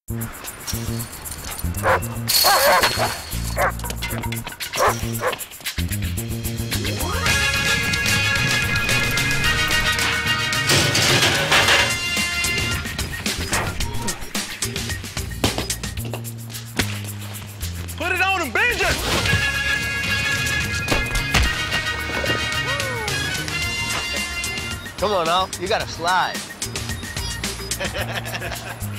Put it on him, Benji! Come on, Al. You gotta slide.